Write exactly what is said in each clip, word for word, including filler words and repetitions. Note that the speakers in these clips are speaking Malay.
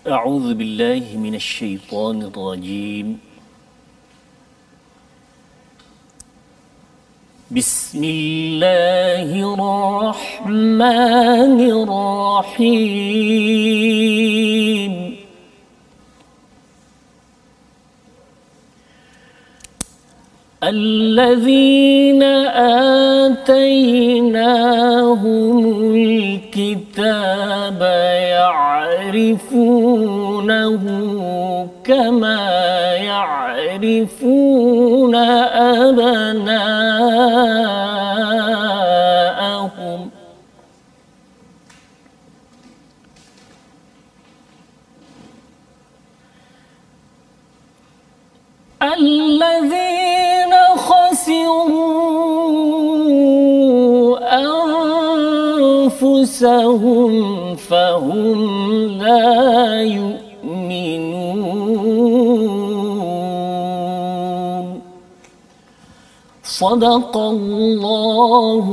أعوذ بالله من الشيطان الرجيم. بسم الله الرحمن الرحيم. الذين آتيناهم الكتاب يعرفونه كما يعرفون أبناءهم الذين خسروا أنفسهم فهم لا يؤمنون. صدق الله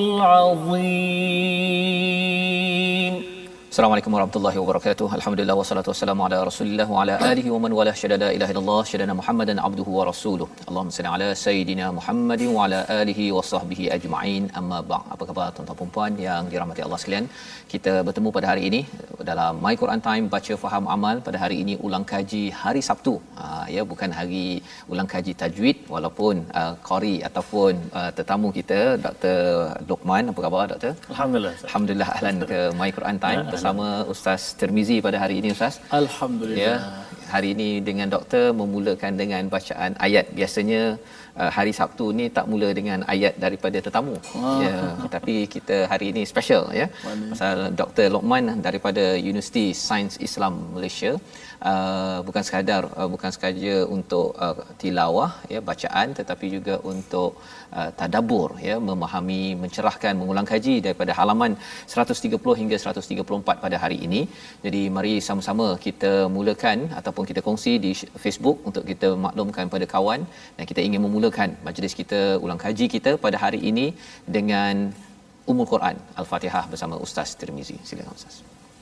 العظيم. Assalamualaikum warahmatullahi wabarakatuh. Alhamdulillah wassalatu wassalamu ala Rasulillah wa ala alihi wa man wala syada la ilaha illallah syadana Muhammadan abduhu wa rasuluh. Allahumma salli ala sayidina Muhammadin wa ala alihi wa sahbihi ajma'in. Amma ba'd. Apa khabar tuan-tuan dan puan yang dirahmati Allah sekalian? Kita bertemu pada hari ini dalam My Quran Time baca faham amal. Pada hari ini ulang kaji hari Sabtu. Ha, ya bukan hari ulang kaji tajwid walaupun uh, qari ataupun uh, tetamu kita Doktor Luqman. Apa khabar Doktor? Alhamdulillah. Alhamdulillah ahlan ke My Quran Time bersama Ustaz Tirmizi pada hari ini Ustaz. Alhamdulillah. Ya, hari ini dengan doktor memulakan dengan bacaan ayat. Biasanya uh, hari Sabtu ni tak mula dengan ayat daripada tetamu. Ah. Ya, tapi kita hari ini special ya. Pasal Doktor Luqman daripada Universiti Sains Islam Malaysia. Uh, bukan sekadar uh, bukan sekadar untuk uh, tilawah ya bacaan tetapi juga untuk uh, tadabbur ya memahami mencerahkan mengulang kaji daripada halaman seratus tiga puluh hingga seratus tiga puluh empat pada hari ini. Jadi mari sama-sama kita mulakan ataupun kita kongsi di Facebook untuk kita maklumkan pada kawan dan kita ingin memulakan majlis kita ulang kaji kita pada hari ini dengan Ummul Quran Al-Fatihah bersama Ustaz Tirmizi. Silakan Ustaz.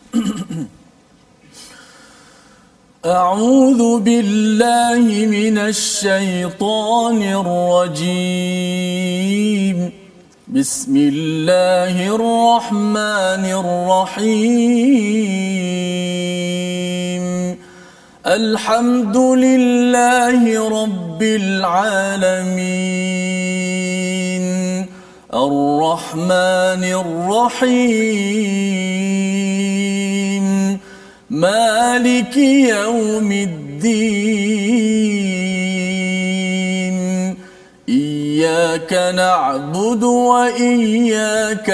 أعوذ بالله من الشيطان الرجيم. بسم الله الرحمن الرحيم. الحمد لله رب العالمين الرحمن الرحيم مالك يوم الدين. إياك نعبد وإياك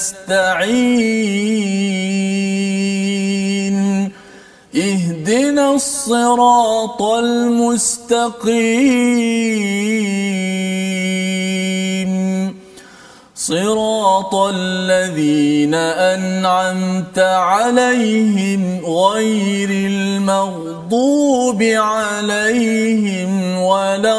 نستعين. اهدنا الصراط المستقيم صراط الذين أنعمت عليهم غير المغضوب عليهم ولا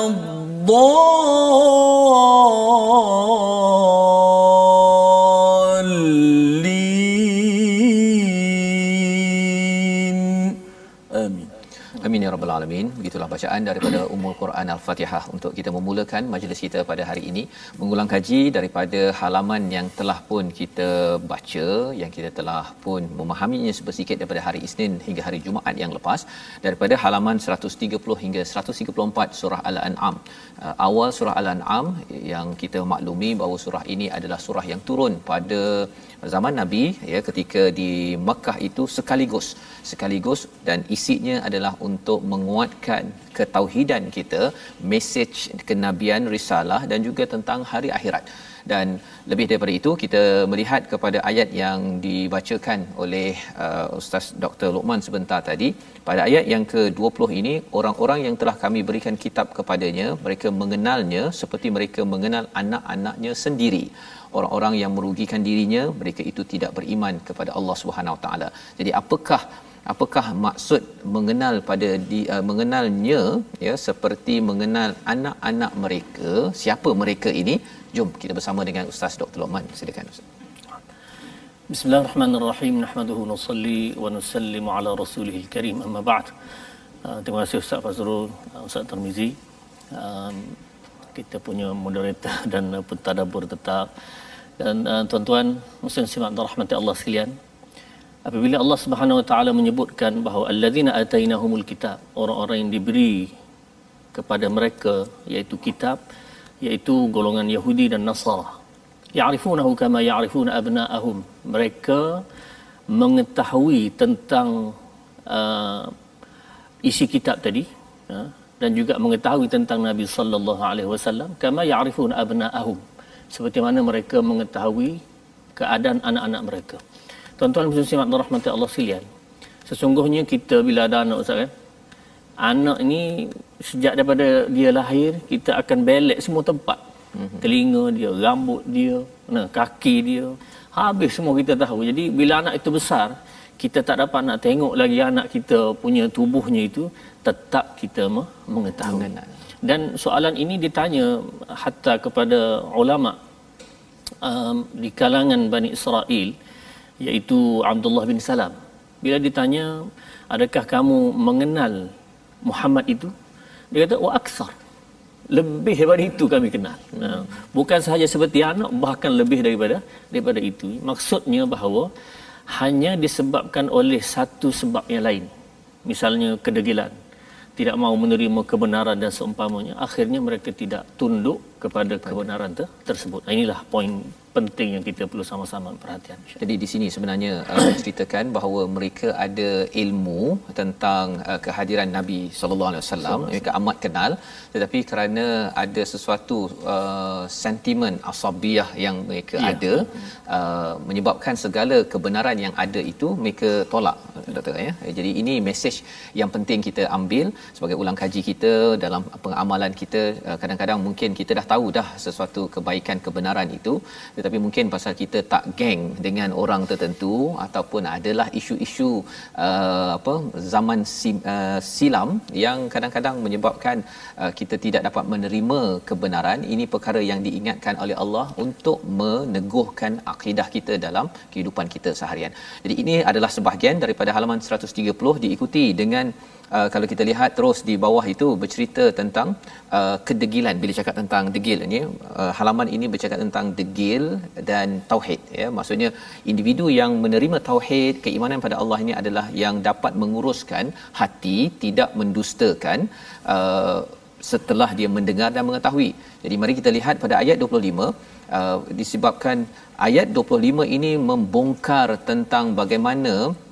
الضالين. آمين. Amin ya rabbal alamin. Begitulah bacaan daripada Ummul Quran Al-Fatihah untuk kita memulakan majlis kita pada hari ini, mengulang kaji daripada halaman yang telah pun kita baca, yang kita telah pun memahaminya sedikit daripada hari Isnin hingga hari Jumaat yang lepas, daripada halaman seratus tiga puluh hingga seratus tiga puluh empat surah Al-An'am. Uh, awal surah Al-An'am yang kita maklumi bahawa surah ini adalah surah yang turun pada zaman Nabi ya, ketika di Makkah itu sekaligus sekaligus dan isinya adalah untuk menguatkan ketauhidan kita, mesej kenabian, risalah dan juga tentang hari akhirat. Dan lebih daripada itu kita melihat kepada ayat yang dibacakan oleh uh, Ustaz Doktor Luqman sebentar tadi. Pada ayat yang ke dua puluh ini, orang-orang yang telah kami berikan kitab kepadanya, mereka mengenalnya seperti mereka mengenal anak-anaknya sendiri. Orang-orang yang merugikan dirinya, mereka itu tidak beriman kepada Allah Subhanahu Wa Taala. Jadi apakah apakah maksud mengenal pada di, uh, mengenalnya ya seperti mengenal anak-anak mereka? Siapa mereka ini? Jom kita bersama dengan Ustaz Doktor Luqman. Silakan Ustaz. Bismillahirrahmanirrahim. Nahmaduhu nusalli wa nusallimu ala rasulihil karim. Amma ba'd. Uh, terima kasih Ustaz Fazrul, uh, Ustaz Tarmizi. Um, kita punya moderator dan uh, pentadabbur tetap. Dan uh, tuan-tuan muslim simak rahmati Allah sekalian. Apabila Allah Subhanahu wa taala menyebutkan bahawa allazina atainahumul kitab, orang-orang yang diberi kepada mereka iaitu kitab, iaitu golongan Yahudi dan Nasara. Ya'rifunahu kama ya'rifuna abna'ahum. Mereka mengetahui tentang uh, isi kitab tadi, uh, dan juga mengetahui tentang Nabi sallallahu alaihi wasallam kama ya'rifuna abna'ahum, seperti mana mereka mengetahui keadaan anak-anak mereka. Tuan-tuan muslimin rahmati Allah sekalian, sesungguhnya kita bila ada anak, Ustaz kan, anak ni sejak daripada dia lahir kita akan belek semua tempat. Mm-hmm. Telinga dia, rambut dia, nah, kaki dia, habis semua kita tahu. Jadi bila anak itu besar, kita tak dapat nak tengok lagi anak kita punya tubuhnya itu, tetap kita mengetahui. Dan soalan ini ditanya hatta kepada ulama um, di kalangan Bani Israel, iaitu Abdullah bin Salam. Bila ditanya, adakah kamu mengenal Muhammad itu? Dia kata, wa aksar. Lebih daripada itu kami kenal. Hmm. Bukan sahaja seperti anak, bahkan lebih daripada daripada itu. Maksudnya bahawa hanya disebabkan oleh satu sebab yang lain. Misalnya kedegilan, tidak mahu menerima kebenaran dan seumpamanya. Akhirnya mereka tidak tunduk kepada kebenaran ter- tersebut. Inilah poin penting yang kita perlu sama-sama perhatian. Jadi di sini sebenarnya uh, ceritakan bahawa mereka ada ilmu tentang uh, kehadiran Nabi sallallahu alaihi wasallam, mereka amat kenal, tetapi kerana ada sesuatu uh, sentimen asabiyah yang mereka ya. ada, uh, menyebabkan segala kebenaran yang ada itu mereka tolak, doktor ya. Jadi ini mesej yang penting kita ambil sebagai ulang kaji kita dalam pengamalan kita. Uh, kadang-kadang mungkin kita dah tahu dah sesuatu kebaikan kebenaran itu, tetapi mungkin pasal kita tak geng dengan orang tertentu, ataupun adalah isu-isu uh, apa zaman si, uh, silam yang kadang-kadang menyebabkan uh, kita tidak dapat menerima kebenaran. Ini perkara yang diingatkan oleh Allah untuk meneguhkan akidah kita dalam kehidupan kita seharian. Jadi ini adalah sebahagian daripada halaman seratus tiga puluh, diikuti dengan Uh, kalau kita lihat terus di bawah itu bercerita tentang uh, kedegilan. Bila cakap tentang degil ini, uh, halaman ini bercakap tentang degil dan tauhid ya. Maksudnya individu yang menerima tauhid, keimanan pada Allah ini adalah yang dapat menguruskan hati, tidak mendustakan uh, setelah dia mendengar dan mengetahui. Jadi mari kita lihat pada ayat dua puluh lima, uh, disebabkan ayat dua puluh lima ini membongkar tentang bagaimana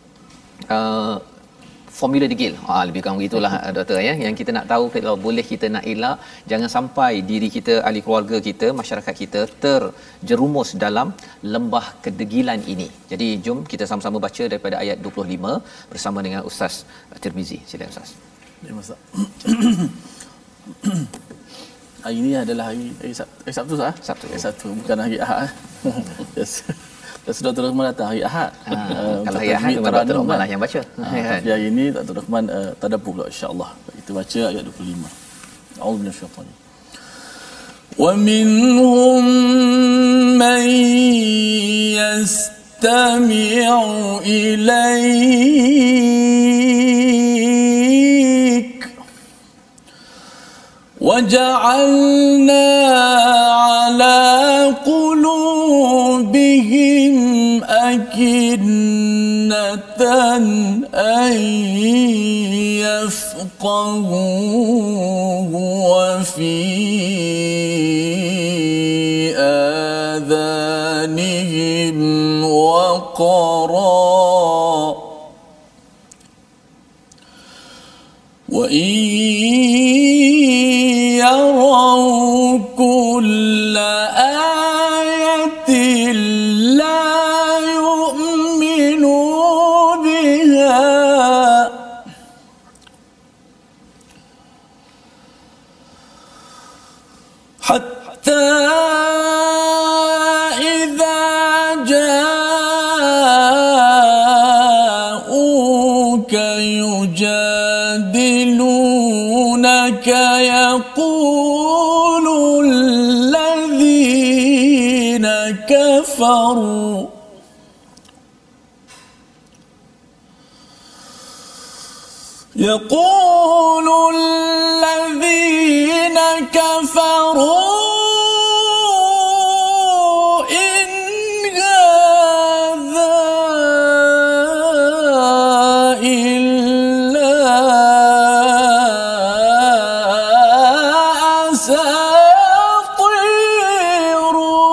uh, formula degil. Ha, lebih kurang begitulah doktor ya. Yang kita nak tahu, kalau boleh kita nak elak, jangan sampai diri kita, ahli keluarga kita, masyarakat kita terjerumus dalam lembah kedegilan ini. Jadi jom kita sama-sama baca daripada ayat dua puluh lima bersama dengan Ustaz Tirmizi. Silakan Ustaz. Ya, Ustaz. Hari ini adalah hari, hari Sabtu, hari Sabtu sah? Sabtu. Hari Sabtu, bukan hari Ahad. Yes. Dan Doktor Rahman datang hari Ahad. Ha, uh, kalau hari Ahad memang Doktor Rahman lah yang baca. Ha, tapi hari ini Doktor Rahman uh, tadabbur pula, insya-Allah. Kita baca ayat dua puluh lima. A'udzu minasyaitanir rajim. Wa minhum man yastami'u ilaik wa ja'alna 'ala qulubihim akinnatan an yafqahuhu wa fi adhanihim waqara wa in yaraw kulla ayatin la حتى إذا جاءوك يجادلونك يقول الذين كفروا يقول الذين كفروا إن هذا إلا أساطير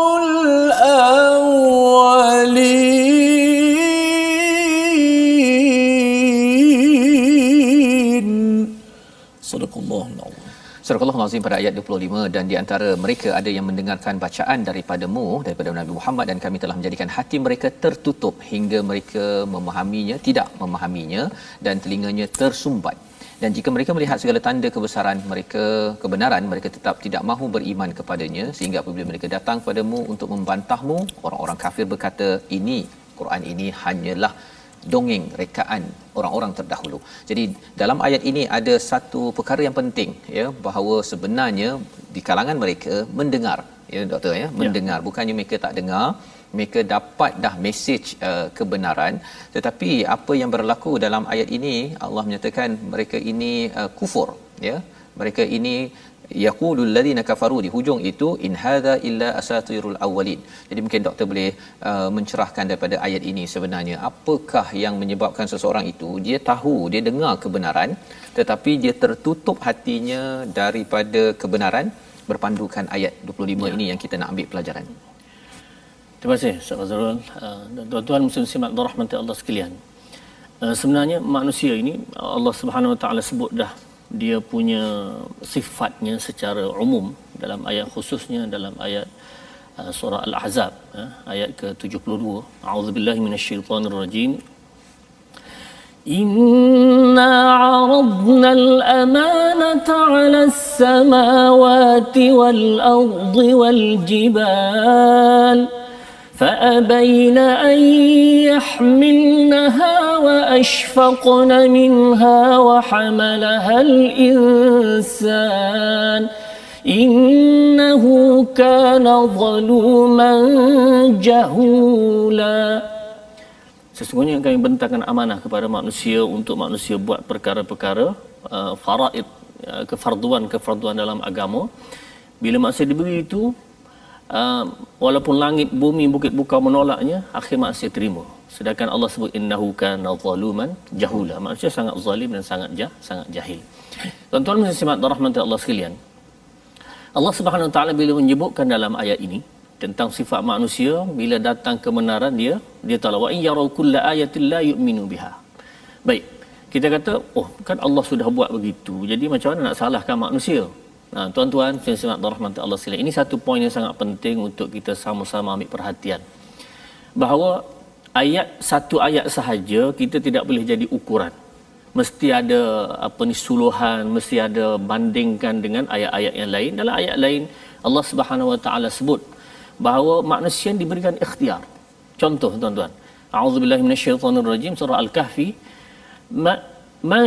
الأولين. صدق الله العظيم. Surah Al-Azim pada ayat dua puluh lima, dan di antara mereka ada yang mendengarkan bacaan daripadamu, daripada Nabi Muhammad, dan kami telah menjadikan hati mereka tertutup hingga mereka memahaminya, tidak memahaminya, dan telinganya tersumbat. Dan jika mereka melihat segala tanda kebesaran mereka, kebenaran, mereka tetap tidak mahu beriman kepadanya, sehingga apabila mereka datang padamu untuk membantahmu, orang-orang kafir berkata, ini Quran ini hanyalah dongeng rekaan orang-orang terdahulu. Jadi dalam ayat ini ada satu perkara yang penting, ya, bahawa sebenarnya di kalangan mereka mendengar, ya doktor, ya, mendengar, ya. Bukannya mereka tak dengar, mereka dapat dah mesej uh, kebenaran, tetapi apa yang berlaku dalam ayat ini, Allah menyatakan mereka ini uh, kufur, ya. Mereka ini yaqulul ladzina kafaru, di hujung itu in hadza illa asatirul awwalin. Jadi mungkin doktor boleh uh, mencerahkan daripada ayat ini sebenarnya apakah yang menyebabkan seseorang itu dia tahu, dia dengar kebenaran, tetapi dia tertutup hatinya daripada kebenaran, berpandukan ayat dua puluh lima ya. Ini yang kita nak ambil pelajaran. Terima kasih Ustaz Fazrul. Uh, tuan-tuan muslim simak rahmati Allah sekalian. Uh, sebenarnya manusia ini Allah Subhanahu Wa Taala sebut dah dia punya sifatnya secara umum dalam ayat, khususnya dalam ayat uh, surah Al-Ahzab, uh, ayat ke tujuh puluh dua. A'udzubillahi minasyaitonir rajim. Inna 'aradna al-amanata 'ala as-samawati wal-ardi wal-jibal فأبين أن يحملنها وأشفقن منها وحملها الإنسان إنه كان ظلوما جهولا. Sesungguhnya kami bentangkan amanah kepada manusia untuk manusia buat perkara-perkara uh, faraid, uh, kefarduan-kefarduan dalam agama. Bila manusia diberi itu, Uh, walaupun langit, bumi, bukit bukau menolaknya, akhir manusia terima. Sedangkan Allah sebut innahu kana zaluman jahula. Manusia sangat zalim dan sangat jah, sangat jahil. Tuan-tuan muslim simak rahmat Allah sekalian. Allah Subhanahu Wa Taala bila menyebutkan dalam ayat ini tentang sifat manusia, bila datang kebenaran dia, dia tahu wa in yarau kulla ayatin la yu'minu biha. Baik, kita kata, oh kan Allah sudah buat begitu, jadi macam mana nak salahkan manusia? Nah, tuan-tuan, simak rahmat Allah sekalian. Ini satu poin yang sangat penting untuk kita sama-sama ambil perhatian. Bahawa ayat satu ayat sahaja kita tidak boleh jadi ukuran. Mesti ada apa ni suluhan, mesti ada bandingkan dengan ayat-ayat yang lain. Dalam ayat lain Allah Subhanahu Wa Taala sebut bahawa manusia diberikan ikhtiar. Contoh tuan-tuan. A'udzubillahi minasyaitonirrajim, surah Al-Kahfi. Ma Man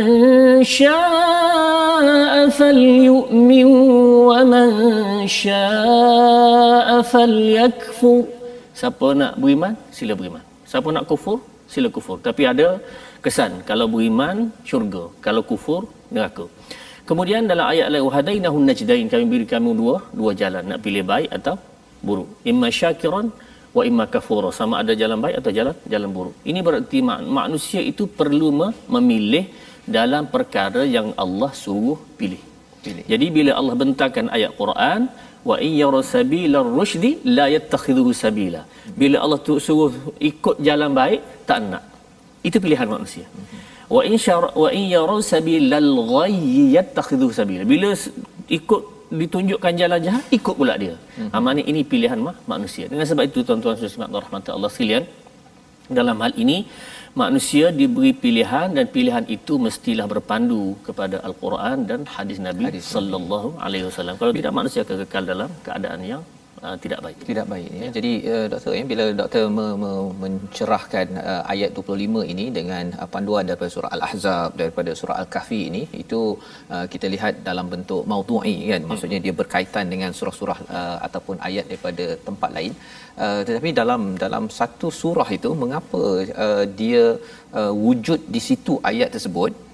syaa'a falyu'min wa man syaa'a falyakfur. Siapa nak beriman, sila beriman. Siapa nak kufur, sila kufur. Tapi ada kesan, kalau beriman syurga, kalau kufur neraka. Kemudian dalam ayat lain, wahadainahun najdain, kami beri kamu dua dua jalan, nak pilih baik atau buruk. Imma syakiran wa imma kafura, sama ada jalan baik atau jalan jalan buruk. Ini berarti mak- manusia itu perlu memilih dalam perkara yang Allah suruh pilih. pilih. Jadi bila Allah bentangkan ayat Quran, wa in yara sabilar rusydi la yattakhidhuhu sabila. Bila Allah tu suruh ikut jalan baik, tak nak. Itu pilihan manusia. Wa in syara wa in yara sabilal ghayyi yattakhidhuhu sabila. Bila ikut ditunjukkan jalan jahat, ikut pula dia. Hmm. Ha, maknanya ini pilihan ma- manusia. Dengan sebab itu tuan-tuan dan rahmat Allah sekalian, dalam hal ini manusia diberi pilihan, dan pilihan itu mestilah berpandu kepada Al-Quran dan hadis Nabi hadis sallallahu alaihi wasallam. Kalau tidak, manusia akan kekal dalam keadaan yang uh, tidak baik. Tidak baik ya. Jadi uh, doktor ya, bila doktor me- me- mencerahkan uh, ayat dua puluh lima ini dengan uh, panduan daripada surah Al-Ahzab, daripada surah Al-Kahfi ini, itu uh, kita lihat dalam bentuk maudu'i kan. Maksudnya dia berkaitan dengan surah-surah uh, ataupun ayat daripada tempat lain. Uh, tetapi dalam dalam satu surah itu, mengapa uh, dia uh, wujud di situ ayat tersebut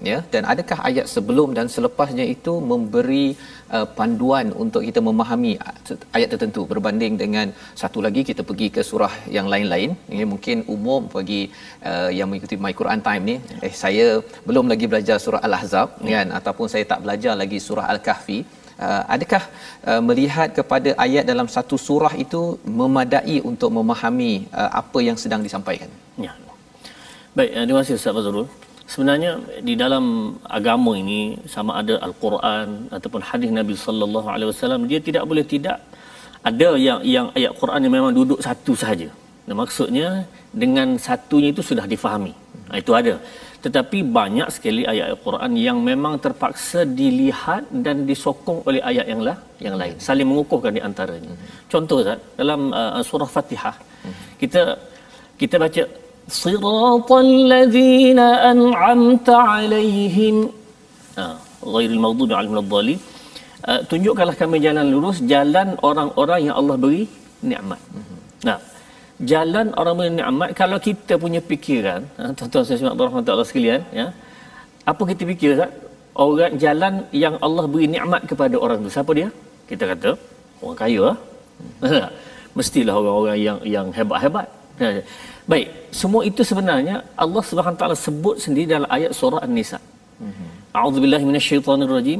ya, dan adakah ayat sebelum dan selepasnya itu memberi uh, panduan untuk kita memahami ayat tertentu berbanding dengan satu lagi kita pergi ke surah yang lain-lain. Ini mungkin umum bagi uh, yang mengikuti My Quran Time ni, eh saya belum lagi belajar surah Al-Ahzab hmm. kan, ataupun saya tak belajar lagi surah Al-Kahfi. Uh, adakah uh, melihat kepada ayat dalam satu surah itu memadai untuk memahami uh, apa yang sedang disampaikan? Ya. Baik, terima kasih Ustaz Fazrul. Sebenarnya di dalam agama ini, sama ada Al-Quran ataupun hadis Nabi sallallahu alaihi wasallam, dia tidak boleh tidak ada yang yang ayat Quran yang memang duduk satu sahaja. Dan maksudnya dengan satunya itu sudah difahami. Ha, itu ada. Tetapi banyak sekali ayat Al-Quran yang memang terpaksa dilihat dan disokong oleh ayat yang lah yang lain, saling mengukuhkan di antaranya. Contoh Ustaz, dalam uh, surah Fatihah kita kita baca Siratal ladzina an'amta alaihim ghairil maghdubi alaihim waladdallin. Tunjukkanlah kami jalan lurus, jalan orang-orang yang Allah beri nikmat. Nah, jalan orang beri nikmat, kalau kita punya fikiran, tuan-tuan saya semua berahmatullah sekalian, ya. Apa kita fikir tak? Orang jalan yang Allah beri nikmat kepada orang tu, siapa dia? Kita kata orang kaya ah. Mestilah orang-orang yang yang hebat-hebat. Baik, semua itu sebenarnya Allah Subhanahu taala sebut sendiri dalam ayat surah An-Nisa. A'udzubillahi minasyaitonirrajim.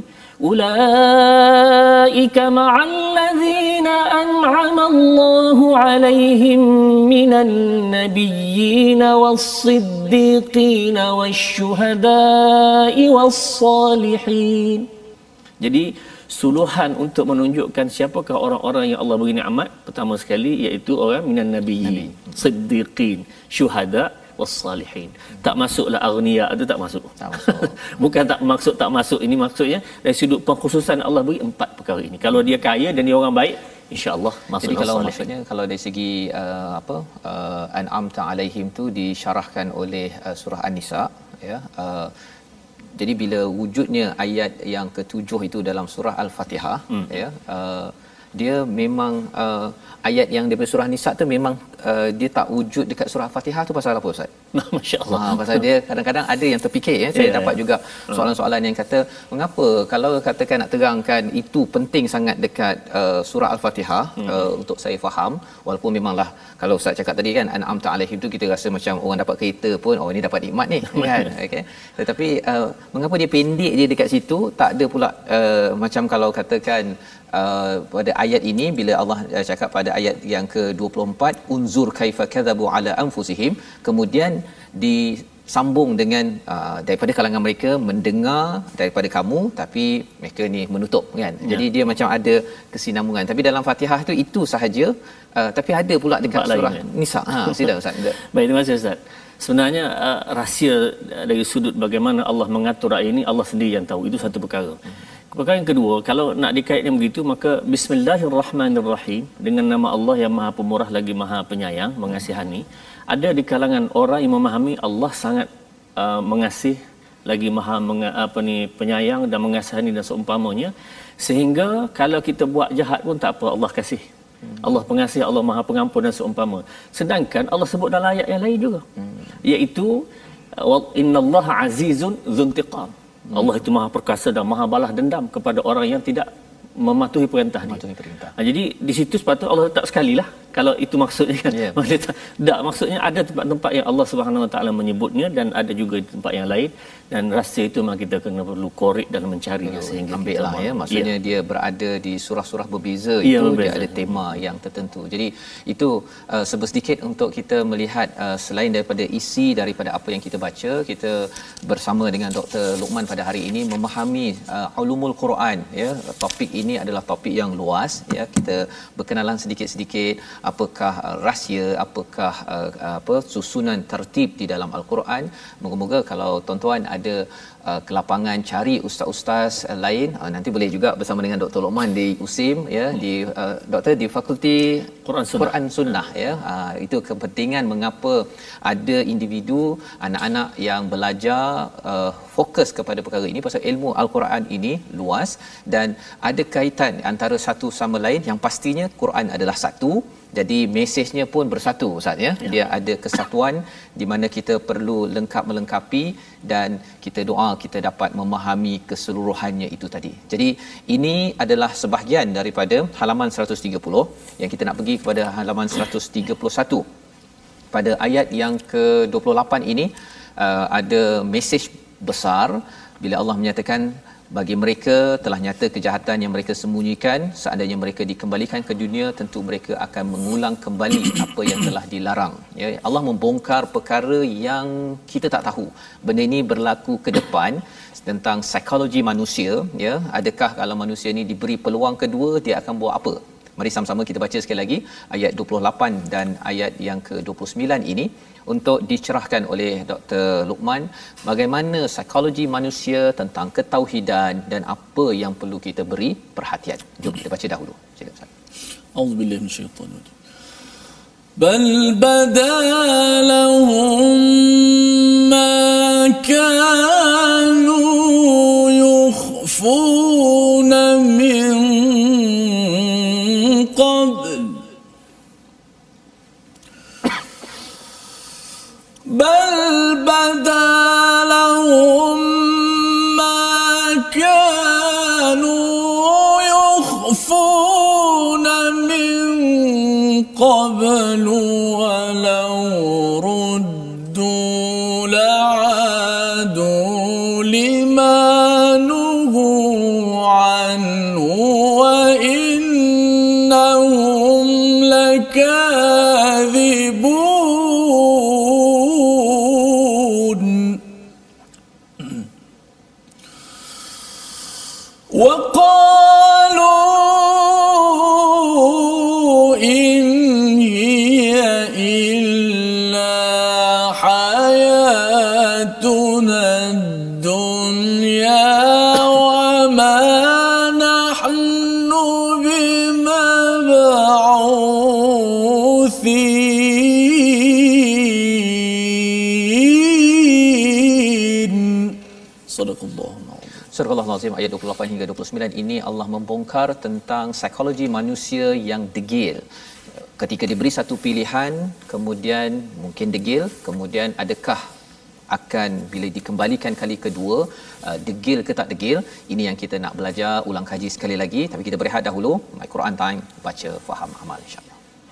Ulaika ma'al ladzina an'ama Allahu 'alaihim minan nabiyyin was-siddiqin wasyuhada'i was-salihin. Jadi suluhan untuk menunjukkan siapakah orang-orang yang Allah beri nikmat, pertama sekali iaitu orang minan nabiyyin, siddiqin, syuhada wassalihin. Tak masuklah aghnia, itu tak masuk. Tak masuk. Bukan tak maksud tak masuk, ini maksudnya dari sudut pengkhususan Allah beri empat perkara ini. Kalau dia kaya dan dia orang baik, insya-Allah masuk. Jadi kalau maksudnya kalau dari segi uh, apa uh, an'amta alaihim tu disyarahkan oleh uh, surah An-Nisa, ya. Uh, Jadi bila wujudnya ayat yang ketujuh itu dalam surah Al-Fatihah, hmm. ya, uh, dia memang uh, ayat yang daripada surah Nisa tu memang uh, dia tak wujud dekat surah Al-Fatihah tu pasal apa Ustaz? Masya-Allah. Ha, pasal dia kadang-kadang ada yang terfikir, ya. Saya yeah, dapat yeah. juga soalan-soalan yang kata mengapa kalau katakan nak terangkan itu penting sangat dekat uh, surah Al-Fatihah, hmm. uh, untuk saya faham, walaupun memanglah kalau Ustaz cakap tadi kan an'amta alaihim tu kita rasa macam orang dapat kereta pun, oh ini dapat nikmat ni kan. Okey. Tetapi uh, mengapa dia pendek je dekat situ, tak ada pula uh, macam kalau katakan uh, pada ayat ini bila Allah uh, cakap pada ayat yang ke dua puluh empat unzur kaifa kadzabu ala anfusihim, kemudian disambung dengan uh, daripada kalangan mereka mendengar daripada kamu tapi mereka ni menutup kan. Ya. Jadi dia macam ada kesinambungan. Tapi dalam Fatihah tu itu sahaja, uh, tapi ada pula dekat Tempat surah lain, Nisa. Ha, sila Ustaz. Baik, terima kasih Ustaz. Sebenarnya uh, rahsia dari sudut bagaimana Allah mengatur ayat ini Allah sendiri yang tahu. Itu satu perkara. Perkara yang kedua, kalau nak dikaitkan begitu, maka Bismillahirrahmanirrahim, dengan nama Allah yang Maha Pemurah lagi Maha Penyayang, mengasihani. Ada di kalangan orang yang memahami Allah sangat uh, mengasih lagi Maha menga- apa ni penyayang dan mengasihani dan seumpamanya, sehingga kalau kita buat jahat pun tak apa, Allah kasih. Hmm. Allah pengasih, Allah Maha Pengampun dan seumpama. Sedangkan Allah sebut dalam ayat yang lain juga, hmm. iaitu innallaha azizun dzuntiqam. Hmm. Allah itu Maha Perkasa dan Maha Balas dendam kepada orang yang tidak mematuhi perintah dia. Perintah. Ha, jadi di situ sepatutnya Allah letak sekalilah kalau itu maksudnya kan. Yeah. Maksudnya tak, maksudnya ada tempat-tempat yang Allah Subhanahu Wa Taala menyebutnya dan ada juga tempat yang lain, dan rasa itu memang kita kena perlu korek dan mencarinya oh, sehingga ambil lah ya. Maksudnya yeah. dia berada di surah-surah berbeza, yeah, itu berbeza. Dia ada tema yang tertentu. Jadi itu uh, sedikit untuk kita melihat uh, selain daripada isi daripada apa yang kita baca, kita bersama dengan Doktor Luqman pada hari ini memahami uh, ulumul Quran, ya. Topik ini adalah topik yang luas, ya. Kita berkenalan sedikit-sedikit apakah uh, rahsia, apakah uh, apa susunan tertib di dalam al-Quran. Moga-moga kalau tuan-tuan ada uh, kelapangan cari ustaz-ustaz uh, lain, uh, nanti boleh juga bersama dengan Doktor Luqman di U S I M, ya, di uh, doktor di Fakulti Quran Sunnah, Quran Sunnah ya. Uh, itu kepentingan mengapa ada individu anak-anak yang belajar uh, fokus kepada perkara ini, pasal ilmu al-Quran ini luas dan ada kaitan antara satu sama lain. Yang pastinya Quran adalah satu, Jadi mesejnya pun bersatu Ustaz ya. ya. Dia ada kesatuan di mana kita perlu lengkap melengkapi dan kita doa kita dapat memahami keseluruhannya itu tadi. Jadi ini adalah sebahagian daripada halaman seratus tiga puluh yang kita nak pergi kepada halaman seratus tiga puluh satu. Pada ayat yang ke dua puluh lapan ini uh, ada mesej besar bila Allah menyatakan bagi mereka telah nyata kejahatan yang mereka sembunyikan, seandainya mereka dikembalikan ke dunia tentu mereka akan mengulang kembali apa yang telah dilarang ya. Allah membongkar perkara yang kita tak tahu. Benda ini berlaku ke depan tentang psikologi manusia ya. Adakah kalau manusia ini diberi peluang kedua dia akan buat apa? Mari sama-sama kita baca sekali lagi ayat dua puluh lapan dan ayat yang ke dua puluh sembilan ini untuk dicerahkan oleh Doktor Luqman bagaimana psikologi manusia tentang ketauhidan dan apa yang perlu kita beri perhatian. Jom kita baca dahulu. Sila Ustaz. Auzubillahi minasyaitanir rajim. Bal badalahum ma kanu yukhfuna min qabl بل بدا لهم ما كانوا يخفون من قبل ولو ردوا لعادوا لما نهوا عنه وإنهم لكاذبون. وقالوا إن هي إلا حياتنا الدنيا وما نحن بمبعوثين. صدق الله. Surah Al-Azim ayat dua puluh lapan hingga dua puluh sembilan ini Allah membongkar tentang psikologi manusia yang degil. Ketika diberi satu pilihan, kemudian mungkin degil, kemudian adakah akan bila dikembalikan kali kedua uh, degil ke tak degil? Ini yang kita nak belajar ulang kaji sekali lagi, tapi kita berehat dahulu. My Quran Time, baca, faham, amal insya-Allah.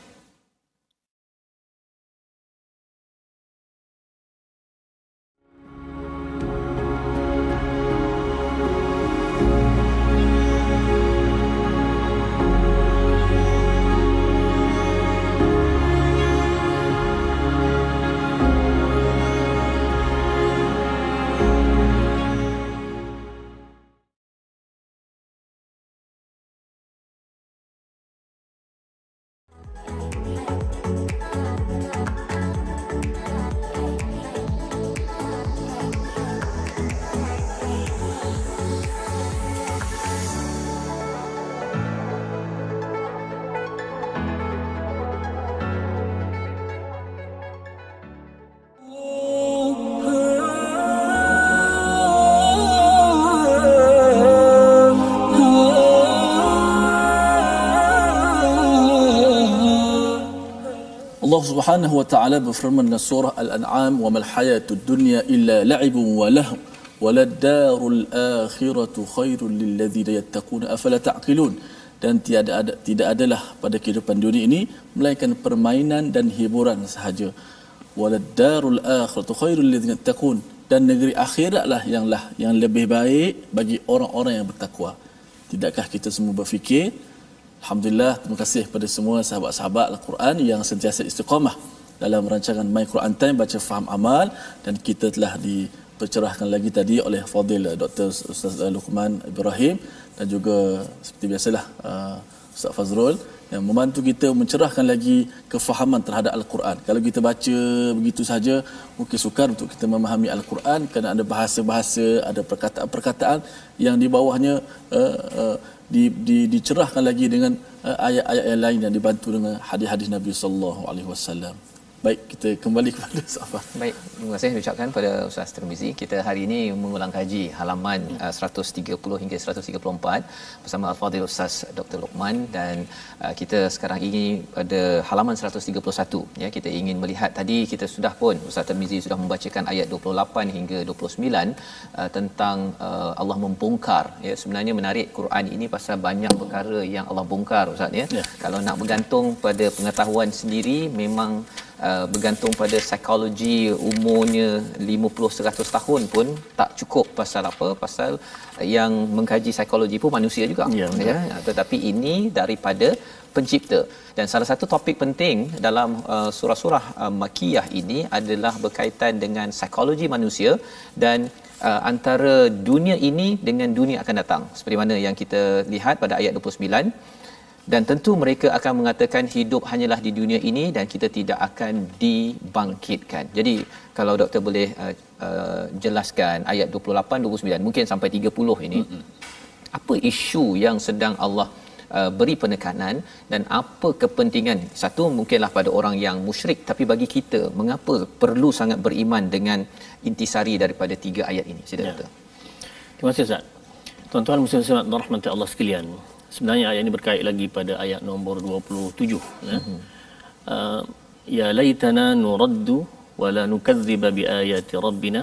Allah Subhanahu wa taala berfirman dalam surah Al-An'am, "Wa mal hayatud dunya illa la'ibun wa lahu wa lad-darul akhiratu khairul lil ladzina yattaquna afala ta'qilun." Dan tiada ada, tidak adalah pada kehidupan dunia ini melainkan permainan dan hiburan sahaja. Wa lad-darul akhiratu khairul lil ladzina yattaqun, dan negeri akhiratlah yanglah yang lebih baik bagi orang-orang yang bertakwa. Tidakkah kita semua berfikir? Alhamdulillah, terima kasih kepada semua sahabat-sahabat Al-Quran yang sentiasa istiqamah dalam rancangan My Quran Time, baca, faham, amal. Dan kita telah dipercerahkan lagi tadi oleh Fadil Doktor Ustaz Luqman Ibrahim, dan juga seperti biasalah Ustaz Fazrul yang membantu kita mencerahkan lagi kefahaman terhadap Al-Quran. Kalau kita baca begitu saja, mungkin sukar untuk kita memahami Al-Quran kerana ada bahasa-bahasa, ada perkataan-perkataan yang di bawahnya uh, uh, di, di, dicerahkan lagi dengan uh, ayat-ayat yang lain yang dibantu dengan hadis-hadis Nabi sallallahu alaihi wasallam. Baik, kita kembali kepada Safar. Baik, terima kasih ucapkan pada Ustaz Tirmizi. Kita hari ini mengulang kaji halaman uh, seratus tiga puluh hingga seratus tiga puluh empat bersama Al-Fadhil Ustaz Doktor Luqman, dan uh, kita sekarang ini pada halaman seratus tiga puluh satu ya. Kita ingin melihat, tadi kita sudah pun Ustaz Tirmizi sudah membacakan ayat dua puluh lapan hingga dua puluh sembilan uh, tentang uh, Allah membongkar ya. Sebenarnya menarik, Quran ini pasal banyak perkara yang Allah bongkar Ustaz ya. ya. Kalau nak bergantung pada pengetahuan sendiri, memang Uh, bergantung pada psikologi umurnya lima puluh seratus tahun pun tak cukup. Pasal apa? Pasal yang mengkaji psikologi pun manusia juga ya, ya. Tetapi ini daripada pencipta. Dan salah satu topik penting dalam uh, surah-surah uh, Makkiyah ini adalah berkaitan dengan psikologi manusia dan uh, antara dunia ini dengan dunia akan datang. Seperti mana yang kita lihat pada ayat dua puluh sembilan, dan tentu mereka akan mengatakan hidup hanyalah di dunia ini dan kita tidak akan dibangkitkan. Jadi kalau doktor boleh uh, uh, jelaskan ayat dua puluh lapan dua puluh sembilan mungkin sampai tiga puluh ini, mm-hmm. apa isu yang sedang Allah uh, beri penekanan dan apa kepentingan? Satu mungkinlah pada orang yang musyrik, tapi bagi kita mengapa perlu sangat beriman dengan intisari daripada tiga ayat ini? Sila doktor. Ya. Terima kasih Ustaz. Tuan-tuan muslimin dan rahmati Allah sekalian, sebenarnya ayat ini berkait lagi pada ayat nombor dua puluh tujuh ya. Mm-hmm. Uh, ya laitana nuraddu wala nukadziba biayati rabbina,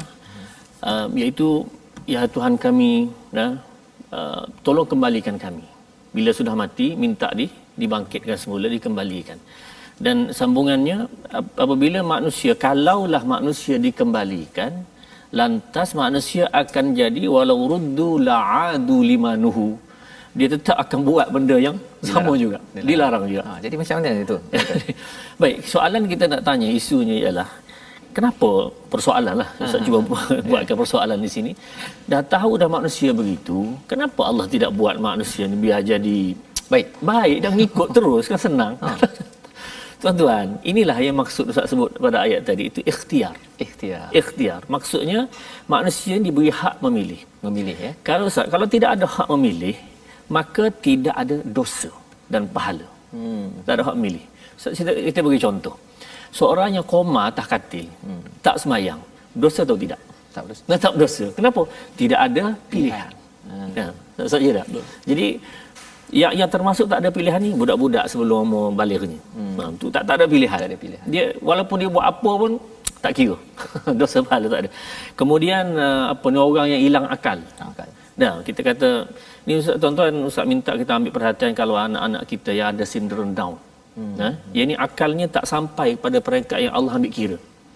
uh, iaitu ya Tuhan kami ya, uh, tolong kembalikan kami. Bila sudah mati minta di dibangkitkan semula, dikembalikan. Dan sambungannya, apabila manusia, kalaulah manusia dikembalikan, lantas manusia akan jadi walau ruddu la'adu limanuhu, dia tetap akan buat benda yang dilarang. Sama juga, dilarang, dilarang juga. Ha, jadi macam mana itu? Baik, soalan kita nak tanya, isunya ialah kenapa, persoalan lah, Ustaz cuba buatkan persoalan di sini. Dah tahu dah manusia begitu, kenapa Allah tidak buat manusia ni biar jadi baik, baik dan ngikut terus, kan senang. Ha. Tuan-tuan, inilah yang maksud Ustaz sebut pada ayat tadi, itu ikhtiar. Ikhtiar. Ikhtiar. Maksudnya manusia diberi hak memilih. Memilih ya. Kalau Ustaz, kalau tidak ada hak memilih, maka tidak ada dosa dan pahala. Hmm. Tak ada hak memilih. Ustaz, kita, kita bagi contoh. Seorang yang koma atas katil, hmm. tak semayang, dosa atau tidak? Tak dosa. Nah, tak dosa. Kenapa? Tidak ada pilihan. Hmm. Ya, saja tak. Jadi yang yang termasuk tak ada pilihan ni budak-budak sebelum umur balighnya. Hmm. Ha, tu tak tak ada pilihan. Tak ada pilihan. Dia walaupun dia buat apa pun tak kira. Dosa pahala tak ada. Kemudian uh, apa ni, orang yang hilang akal. Akal. Nah, kita kata ni Ustaz, tuan-tuan, Ustaz minta kita ambil perhatian kalau anak-anak kita yang ada sindrom Down. Hmm. Ha? Yang ni akalnya tak sampai pada peringkat yang Allah ambil kira.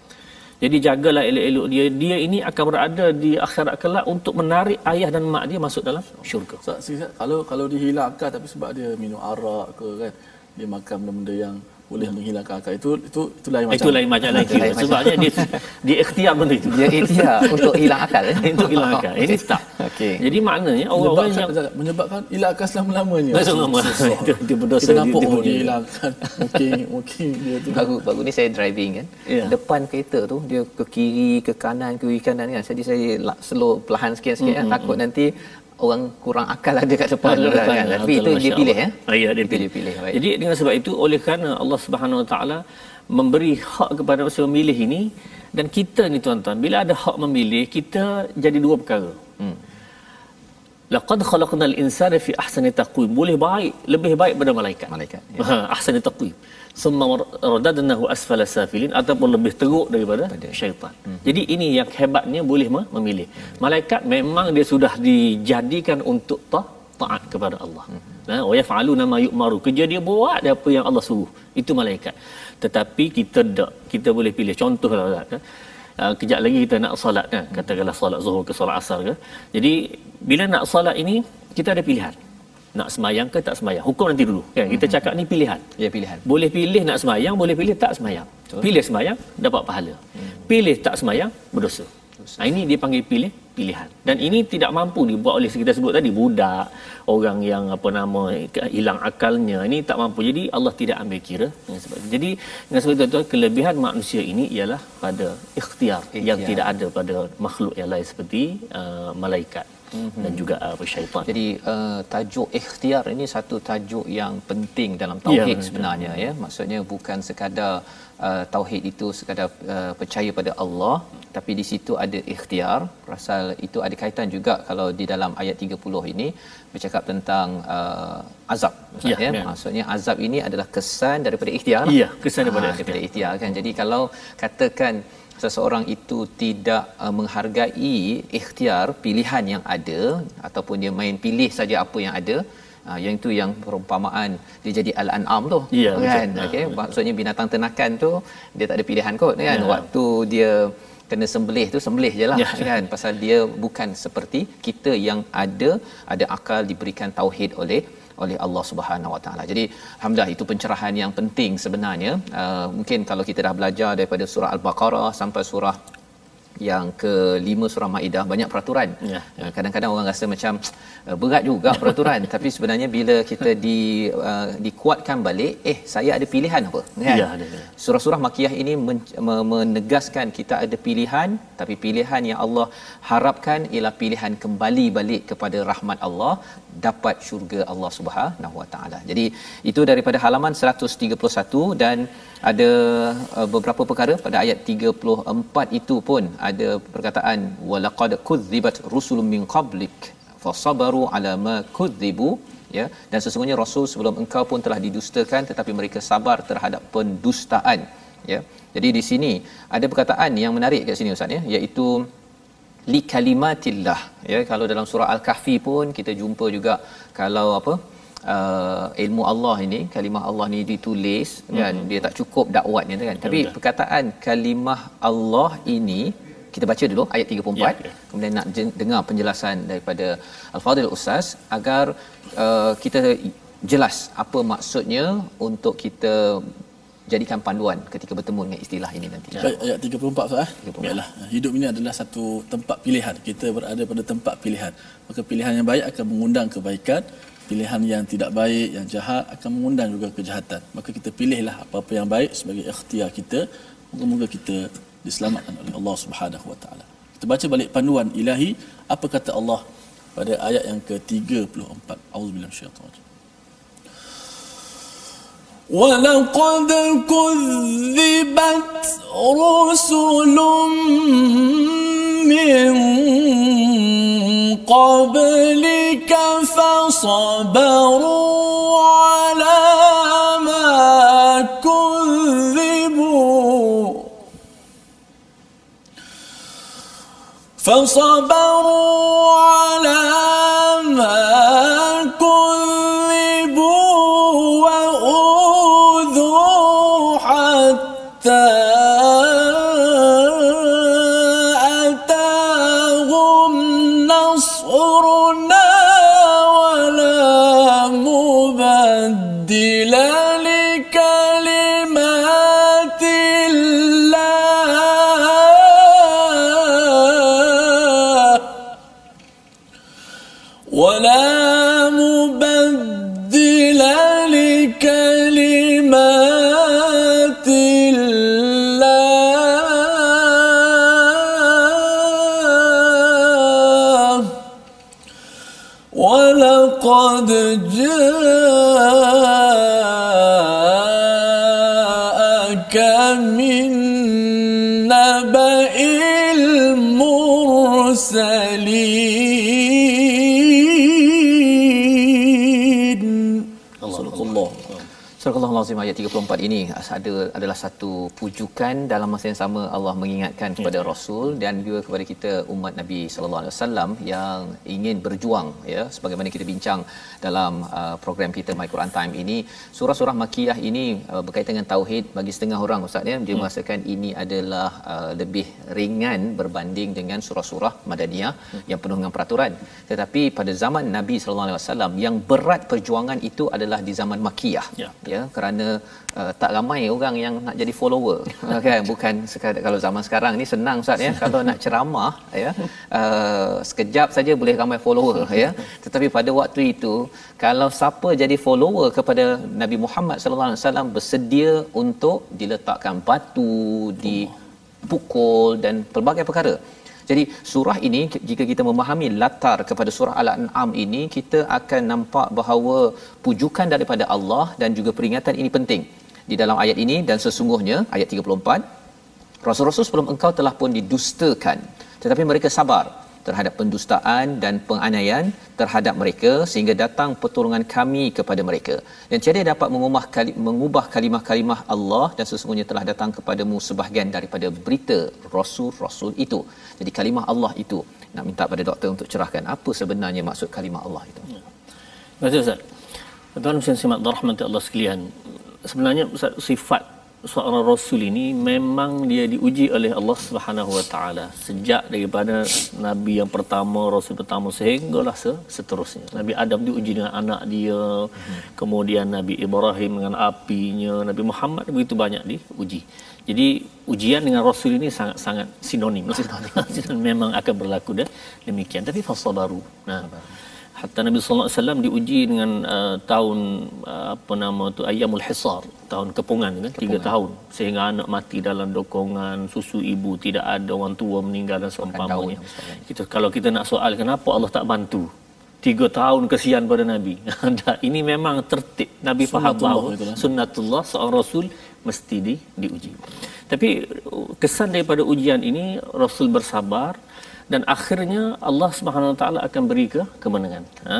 Jadi jagalah elok-elok dia. Dia ini akan berada di akhirat kelak untuk menarik ayah dan mak dia masuk dalam syurga. Ustaz, kalau kalau dia hilang akal tapi sebab dia minum arak ke kan, dia makan benda-benda yang boleh menghilangkan akal, itu itu itu lain macam. Itu lain macam lagi. Sebabnya dia dia ikhtiar benda itu. Dia ikhtiar untuk hilang akal eh? Untuk hilang akal. Ini tak. Okey. Jadi maknanya orang-orang yang menyebabkan hilang akal selama-lamanya. Selama itu dia berdosa, dia nampak oh, dia hilangkan. Mungkin mungkin dia tu. Baru baru ni saya driving kan. Yeah. Depan kereta tu dia ke kiri, ke kanan, ke kiri kanan kan. Jadi saya slow perlahan sikit-sikit mm-hmm. kan, takut nanti orang kurang akal ada kat depan, depan, depan kan. Tapi itu dia pilih ya. Ah, ya, dia pilih. pilih. Jadi dengan sebab itu, oleh kerana Allah Subhanahu Wa Taala memberi hak kepada manusia memilih ini, dan kita ni tuan-tuan, bila ada hak memilih, kita jadi dua perkara. Hmm. Laqad khalaqnal insana fi ahsani taqwim. Boleh baik, lebih baik daripada malaikat. Malaikat. Ya. Ha, ahsani taqwim. Summa radadnahu asfala safilin, ataupun lebih teruk daripada pada syaitan. Hmm. Jadi ini yang hebatnya, boleh memilih. Hmm. Malaikat memang dia sudah dijadikan untuk ta- taat kepada Allah. Hmm. Nah, wa yaf'aluna ma yu'maru. Kerja dia buat dia apa yang Allah suruh. Itu malaikat. Tetapi kita tak, kita boleh pilih. Contohlah kan. Uh, kejap lagi kita nak solat kan, katakanlah solat zuhur ke solat asar ke. Jadi bila nak solat ini kita ada pilihan. Nak semayang ke tak semayang. Hukum nanti dulu kan. Kita cakap ni pilihan. Ya, pilihan. Boleh pilih nak semayang, boleh pilih tak semayang. Betul. Pilih semayang dapat pahala. Hmm. Pilih tak semayang berdosa. Nah, ini dia panggil pilih pilihan. Dan ini tidak mampu dibuat oleh kita sebut tadi, budak, orang yang apa nama hilang akalnya, ini tak mampu. Jadi Allah tidak ambil kira dengan sebab itu. Jadi dengan sebab itu, kelebihan manusia ini ialah pada ikhtiar, ikhtiar yang tidak ada pada makhluk yang lain seperti uh, malaikat. mm-hmm. dan juga uh, syaitan. Jadi uh, tajuk ikhtiar ini satu tajuk yang penting dalam tauhid ya, sebenarnya ya. Maksudnya bukan sekadar uh, tauhid itu sekadar uh, percaya pada Allah, tapi di situ ada ikhtiar. Pasal itu ada kaitan juga kalau di dalam ayat tiga puluh ini bercakap tentang uh, azab maksudnya ya, ya. Maksudnya azab ini adalah kesan daripada ikhtiar. Ya, kesan daripada, ha, daripada ikhtiar kan. Jadi kalau katakan seseorang itu tidak uh, menghargai ikhtiar pilihan yang ada ataupun dia main pilih saja apa yang ada, uh, yang itu yang perumpamaan dia jadi al-an'am tu ya, kan betul. okey, maksudnya binatang ternakan tu dia tak ada pilihan kot kan ya. Waktu dia kena sembelih tu sembelih je lah ya. Kan pasal dia bukan seperti kita yang ada ada akal, diberikan tauhid oleh oleh Allah Subhanahu Wa Taala. Jadi alhamdulillah itu pencerahan yang penting sebenarnya. Uh, mungkin kalau kita dah belajar daripada surah Al-Baqarah sampai surah yang kelima surah Maidah banyak peraturan. Ya. Uh, kadang-kadang orang rasa macam uh, berat juga peraturan tapi sebenarnya bila kita di uh, dikuatkan balik, eh saya ada pilihan apa kan. Ya, ada, ada. Surah-surah Makkiyah ini men- menegaskan kita ada pilihan, tapi pilihan yang Allah harapkan ialah pilihan kembali balik kepada rahmat Allah, dapat syurga Allah Subhanahu Wa Taala. Jadi itu daripada halaman seratus tiga puluh satu dan ada uh, beberapa perkara pada ayat tiga puluh empat itu pun ada perkataan walaqad kudzibat rusulun min qablik fasabaru ala ma kudzibu ya, dan sesungguhnya rasul sebelum engkau pun telah didustakan tetapi mereka sabar terhadap pendustaan ya. Jadi di sini ada perkataan yang menarik kat sini ustaz ya, iaitu li kalimatillah ya. Kalau dalam surah Al-Kahfi pun kita jumpa juga kalau apa uh, ilmu Allah ini, kalimah Allah ni ditulis kan, hmm. dia tak cukup dakwatnya kan. Tapi ya, perkataan kalimah Allah ini kita baca dulu ayat tiga puluh empat ya, ya. Kemudian nak dengar penjelasan daripada Al-Fadhil Ustaz agar uh, kita jelas apa maksudnya untuk kita jadikan panduan ketika bertemu dengan istilah ini nanti. Baik, ayat tiga puluh empat Ustaz. Baiklah, hidup ini adalah satu tempat pilihan. Kita berada pada tempat pilihan. Maka pilihan yang baik akan mengundang kebaikan, pilihan yang tidak baik, yang jahat akan mengundang juga kejahatan. Maka kita pilihlah apa-apa yang baik sebagai ikhtiar kita. Moga-moga kita diselamatkan oleh Allah Subhanahu Wa Taala. Kita baca balik panduan ilahi, apa kata Allah pada ayat yang ke tiga puluh empat. Auzubillahi minasyaitanir rajim. وَلَقَدْ كُذِّبَتْ رُسُلٌ مِّن قَبْلِكَ فَصَبَرُوا عَلَى مَا كُذِّبُوا فَصَبَرُوا عَلَى مَا أتاهم نصرنا ولا مبدل لكلمات الله ولا مبدل لكلمات ولقد جاءك من نبأ المرسلين. صدق الله. Surah Al-Azim ayat tiga puluh empat ini ada adalah satu pujukan, dalam masa yang sama Allah mengingatkan kepada ya. Rasul dan juga kepada kita umat Nabi sallallahu alaihi wasallam yang ingin berjuang ya, sebagaimana kita bincang dalam uh, program kita My Quran Time ini. Surah-surah Makkiyah ini uh, berkaitan dengan tauhid, bagi setengah orang ustaz ya, dia hmm. merasakan ini adalah uh, lebih ringan berbanding dengan surah-surah Madaniyah hmm. yang penuh dengan peraturan. Tetapi pada zaman Nabi sallallahu alaihi wasallam yang berat perjuangan itu adalah di zaman Makkiyah ya, ya kerana uh, tak ramai orang yang nak jadi follower kan, bukan sekadar kalau zaman sekarang ni senang ustaz ya, kalau nak ceramah ya uh, sekejap saja boleh ramai follower ya, tetapi pada waktu itu kalau siapa jadi follower kepada Nabi Muhammad sallallahu alaihi wasallam bersedia untuk diletakkan batu, dipukul dan pelbagai perkara. Jadi surah ini jika kita memahami latar kepada surah Al-An'am ini, kita akan nampak bahawa pujukan daripada Allah dan juga peringatan ini penting. Di dalam ayat ini, dan sesungguhnya ayat tiga puluh empat, rasul-rasul sebelum engkau telah pun didustakan, tetapi mereka sabar terhadap pendustaan dan penganiayaan terhadap mereka sehingga datang pertolongan kami kepada mereka. Dan tiada dapat mengubah kali, mengubah kalimah-kalimah Allah, dan sesungguhnya telah datang kepadamu sebahagian daripada berita rasul-rasul itu. Jadi kalimah Allah itu, nak minta pada doktor untuk cerahkan apa sebenarnya maksud kalimah Allah itu. Ya. Terima kasih Ustaz. Tuan-tuan dan simak rahmat Allah sekalian. Sebenarnya Ustaz, sifat seorang rasul ini memang dia diuji oleh Allah Subhanahu Wa Taala sejak daripada nabi yang pertama, rasul pertama sehinggalah seterusnya. Nabi Adam diuji dengan anak dia, hmm. kemudian Nabi Ibrahim dengan apinya, Nabi Muhammad begitu banyak diuji. Jadi ujian dengan rasul ini sangat-sangat sinonim lah. Memang akan berlaku dah demikian. Tapi fasabaru. Nah, hatta Nabi sallallahu alaihi wasallam diuji dengan uh, tahun uh, apa nama tu ayyamul hisar, tahun kepungan kan, tiga tahun, sehingga anak mati dalam dokongan susu ibu, tidak ada orang tua meninggal dan seumpamanya. Kita kalau kita nak soal kenapa Allah tak bantu tiga tahun kesian pada Nabi. Ini memang tertib. Nabi faham bahawa sunnatullah seorang rasul mesti di, diuji. Tapi kesan daripada ujian ini, rasul bersabar dan akhirnya Allah Subhanahu Wa Taala akan beri ke kemenangan. Ha?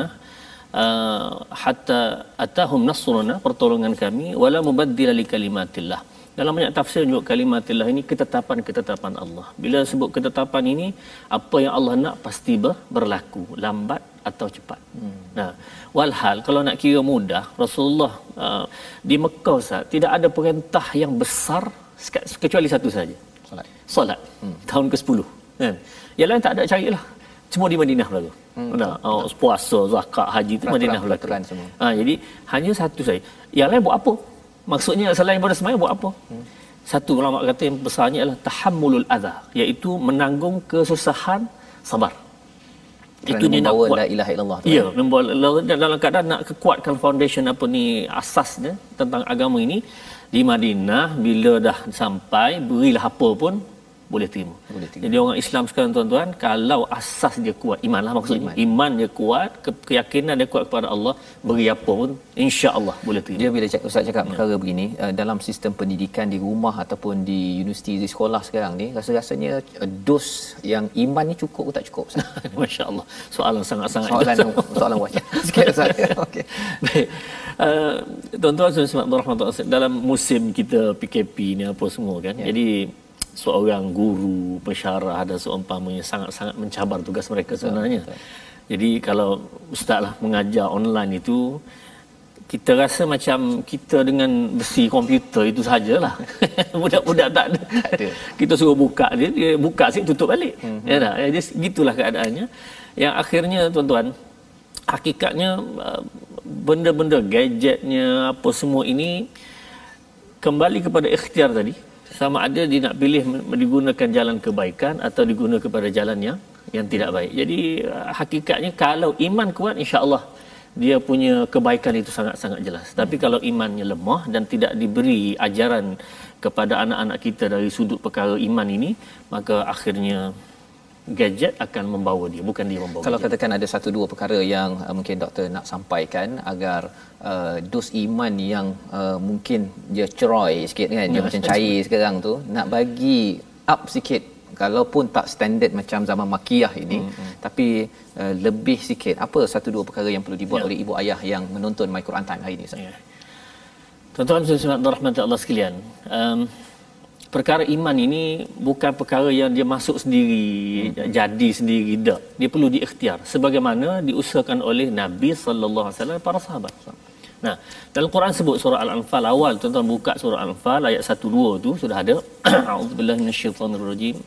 Uh, hatta atahum nasruna, pertolongan kami, wala mubaddila li kalimatillah. Dalam banyak tafsir juga kalimatillah ini ketetapan-ketetapan Allah. Bila sebut ketetapan ini, apa yang Allah nak pasti ber, berlaku, lambat atau cepat. Hmm. Nah, walhal kalau nak kira mudah, Rasulullah uh, di Mekah Ustaz, tidak ada perintah yang besar kecuali satu saja. Solat. Solat. Hmm. Tahun ke sepuluh. Kan? Yang lain tak ada carilah. Semua di Madinah berlaku. Hmm. Nah, oh, puasa, zakat, haji itu Madinah berlaku. Ha, jadi hanya satu saja. Yang lain buat apa? Maksudnya selain pada sembahyang buat apa? Hmm. Satu ulama kata yang besarnya adalah tahammulul adha, iaitu menanggung kesusahan, sabar. Kerana itu dia nak kuat. La ilaha illallah. Ya, membawa dalam keadaan nak kekuatkan foundation apa ni, asasnya tentang agama ini di Madinah. Bila dah sampai, berilah apa pun boleh terima. boleh terima. Jadi orang Islam sekarang tuan-tuan, kalau asas dia kuat, iman lah maksudnya, iman, iman dia kuat, ke- keyakinan dia kuat kepada Allah, beri apa pun insya-Allah boleh terima. Dia bila cakap, Ustaz cakap ya. perkara begini, uh, dalam sistem pendidikan di rumah ataupun di universiti, di sekolah sekarang ni, rasa-rasanya uh, dos yang iman ni cukup ke tak cukup? Masya-Allah. Soalan sangat-sangat soalan soalan wajib sikit Ustaz. Okey. Baik. Uh, tuan-tuan dan sahabat, dalam musim kita P K P ni apa semua kan. Ya. Jadi seorang guru, pensyarah dan seumpamanya sangat-sangat mencabar tugas mereka sebenarnya. Betul, betul. Jadi kalau ustaz lah mengajar online itu, kita rasa macam kita dengan besi komputer itu sajalah. Budak-budak tak ada. tak ada. Kita suruh buka dia, dia buka sikit tutup balik. Mm-hmm. Ya tak? Jadi gitulah keadaannya. Yang akhirnya tuan-tuan, hakikatnya benda-benda gadgetnya apa semua ini kembali kepada ikhtiar tadi. Sama ada dia nak pilih digunakan jalan kebaikan atau digunakan kepada jalan yang yang tidak baik. Jadi hakikatnya kalau iman kuat, insya-Allah dia punya kebaikan itu sangat-sangat jelas. Hmm. Tapi kalau imannya lemah dan tidak diberi ajaran kepada anak-anak kita dari sudut perkara iman ini, maka akhirnya gadget akan membawa dia, bukan dia membawa. Kalau gadget. Katakan ada satu dua perkara yang uh, mungkin doktor nak sampaikan agar uh, dos iman yang uh, mungkin dia ceroy sikit kan, dia ya, macam cair sekarang tu, nak bagi up sikit, kalaupun tak standard macam zaman makiyah ini, hmm, hmm. tapi uh, lebih sikit. Apa satu dua perkara yang perlu dibuat ya. oleh ibu ayah yang menonton My Quran Time hari ini, Ustaz? Ya. Tuan-tuan dan saudara rahmat Allah sekalian, um, perkara iman ini bukan perkara yang dia masuk sendiri, hmm. jadi sendiri, tak. Dia perlu diikhtiar sebagaimana diusahakan oleh Nabi sallallahu alaihi wasallam, para sahabat. Nah, dalam Quran sebut surah Al-Anfal awal, tuan-tuan buka surah Al-Anfal ayat satu dua tu sudah ada. A'udzubillahi minasyaitonirrajim.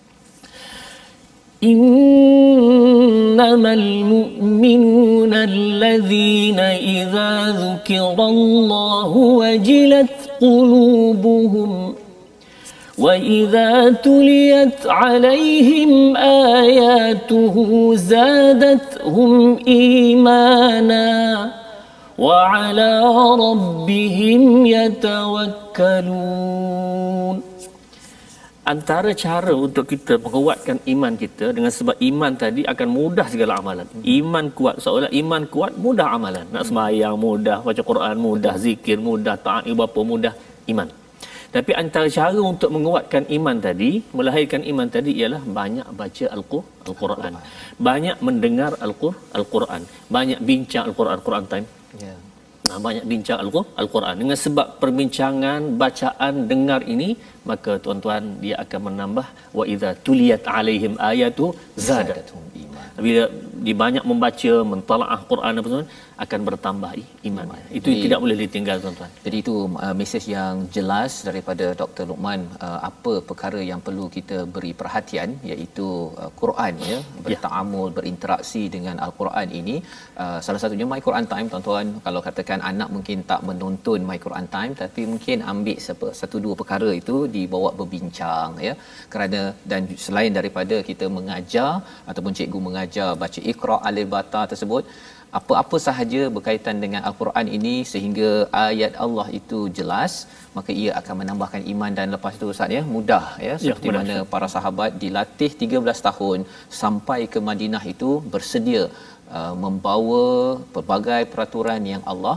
Innamal mu'minuna allazina idza dzukirallahu wajilat qulubuhum وَإِذَا تُلِيَتْ عَلَيْهِمْ آيَاتُهُ زَادَتْهُمْ إِيمَانًا وَعَلَى رَبِّهِمْ يَتَوَكَّلُونَ. antara cara untuk kita menguatkan iman kita dengan sebab iman tadi akan mudah segala amalan. Iman kuat, seolah iman kuat mudah amalan. Nak sembahyang mudah, baca Quran mudah, zikir mudah, taat ibu bapa mudah, iman. Tapi antara cara untuk menguatkan iman tadi, melahirkan iman tadi ialah banyak baca Al-Quran. Banyak mendengar Al-Quran. Banyak bincang Al-Quran, Quran time. Ya. Nah, banyak bincang Al-Quran. Dengan sebab perbincangan, bacaan, dengar ini, maka tuan-tuan dia akan menambah wa idza tuliyat alaihim ayatu zadatuhum iman. Bila dia banyak membaca, mentalaah Quran apa semua, akan bertambah iman. Itu jadi, tidak boleh ditinggal tuan-tuan. Jadi itu uh, mesej yang jelas daripada Doktor Luqman, uh, apa perkara yang perlu kita beri perhatian, iaitu uh, Quran ya, bertaamul, ya. berinteraksi dengan Al-Quran ini. Uh, salah satunya My Quran Time tuan-tuan. Kalau katakan anak mungkin tak menonton My Quran Time, tapi mungkin ambil satu dua perkara itu dibawa berbincang ya. Kerana dan selain daripada kita mengajar ataupun cikgu mengajar baca Iqra alif bata tersebut, apa-apa sahaja berkaitan dengan Al-Quran ini sehingga ayat Allah itu jelas, maka ia akan menambahkan iman. Dan lepas itu Ustaz ya, mudah ya, seperti ya, mana para sahabat dilatih tiga belas tahun sampai ke Madinah itu bersedia uh, membawa pelbagai peraturan yang Allah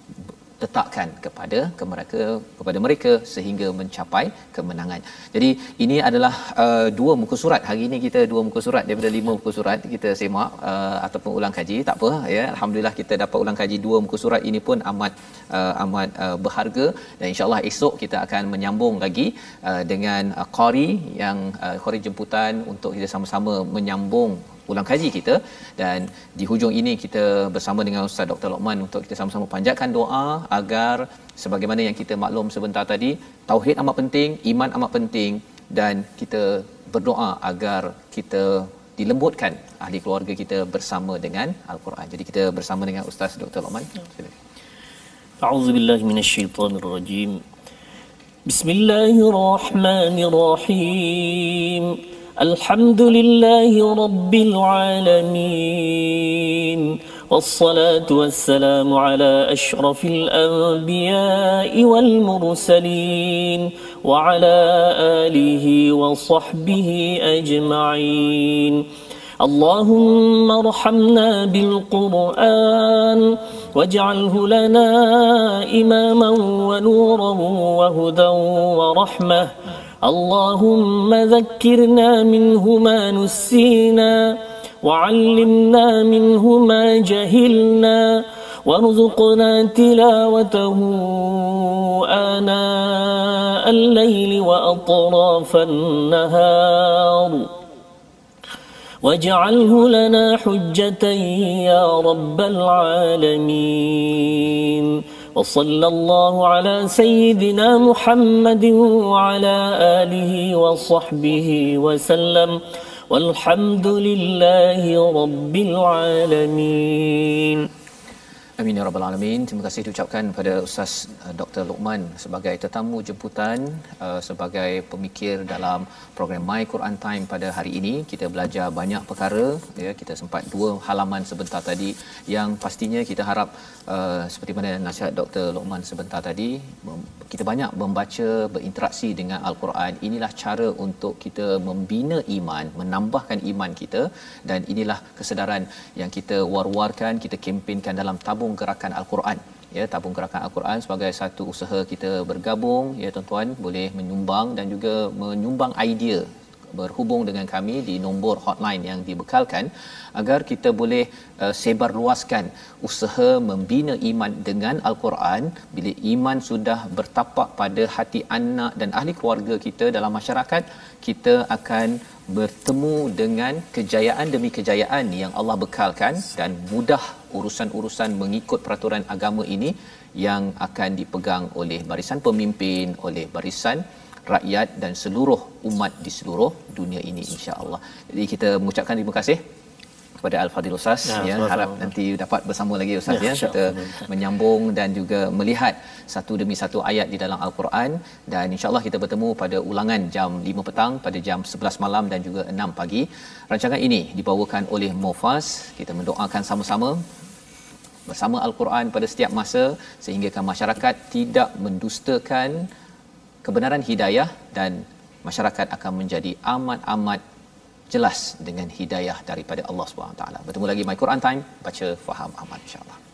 letakkan kepada ke mereka kepada mereka sehingga mencapai kemenangan. Jadi ini adalah uh, dua muka surat. Hari ini kita dua muka surat daripada lima muka surat kita semak uh, ataupun ulang kaji, tak apa ya. Alhamdulillah kita dapat ulang kaji dua muka surat ini pun amat uh, amat uh, berharga, dan insya-Allah esok kita akan menyambung lagi uh, dengan uh, qari yang uh, qari jemputan untuk kita sama-sama menyambung ulang kaji kita. Dan di hujung ini kita bersama dengan Ustaz Doktor Luqman untuk kita sama-sama panjatkan doa agar sebagaimana yang kita maklum sebentar tadi, tauhid amat penting, iman amat penting, dan kita berdoa agar kita dilembutkan ahli keluarga kita bersama dengan Al-Quran. Jadi kita bersama dengan Ustaz Doktor Luqman. Silakan. A'udzubillahi minasyaitonirrajim. Bismillahirrahmanirrahim. الحمد لله رب العالمين والصلاة والسلام على أشرف الأنبياء والمرسلين وعلى آله وصحبه أجمعين. اللهم ارحمنا بالقرآن واجعله لنا إماما ونورا وهدى ورحمة. اللهم ذكرنا منه ما نسينا وعلمنا منه ما جهلنا وارزقنا تلاوته آناء الليل وأطراف النهار واجعله لنا حجة يا رب العالمين. وصلى الله على سيدنا محمد وعلى آله وصحبه وسلم والحمد لله رب العالمين. Amin ya rabbal alamin. Terima kasih diucapkan pada Ustaz uh, Doktor Luqman sebagai tetamu jemputan, uh, sebagai pemikir dalam program My Quran Time pada hari ini. Kita belajar banyak perkara ya, kita sempat dua halaman sebentar tadi yang pastinya kita harap uh, seperti mana nasihat Doktor Luqman sebentar tadi, kita banyak membaca, berinteraksi dengan Al-Quran. Inilah cara untuk kita membina iman, menambahkan iman kita, dan inilah kesedaran yang kita war-warkan, kita kempenkan dalam tabung gerakan Al-Quran ya. Tabung gerakan Al-Quran sebagai satu usaha kita bergabung ya tuan-tuan, boleh menyumbang dan juga menyumbang idea, berhubung dengan kami di nombor hotline yang dibekalkan agar kita boleh uh, sebar luaskan usaha membina iman dengan Al-Quran. Bila iman sudah bertapak pada hati anak dan ahli keluarga kita dalam masyarakat, kita akan bertemu dengan kejayaan demi kejayaan yang Allah bekalkan, dan mudah urusan-urusan mengikut peraturan agama ini yang akan dipegang oleh barisan pemimpin, oleh barisan rakyat dan seluruh umat di seluruh dunia ini, insya-Allah. Jadi kita mengucapkan terima kasih kepada Al-Fadhil Ustaz ya, ya. Harap nanti dapat bersama lagi Ustaz ya, ya. Kita menyambung dan juga melihat satu demi satu ayat di dalam Al-Quran, dan insya-Allah kita bertemu pada ulangan jam lima petang, pada jam sebelas malam dan juga enam pagi. Rancangan ini dibawakan oleh Mufas. Kita mendoakan sama-sama bersama Al-Quran pada setiap masa sehingga masyarakat tidak mendustakan kebenaran hidayah dan masyarakat akan menjadi amat-amat jelas dengan hidayah daripada Allah Subhanahu Wa Taala. Bertemu lagi My Quran Time, baca faham amal insya-Allah.